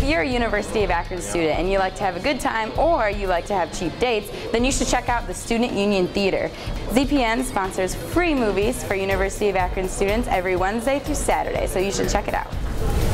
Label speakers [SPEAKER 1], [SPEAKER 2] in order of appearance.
[SPEAKER 1] you're a University of Akron student and you like to have a good time or you like to have cheap dates, then you should check out the Student Union Theater. ZPN sponsors free movies for University of Akron students every Wednesday through Saturday, so you should check it out.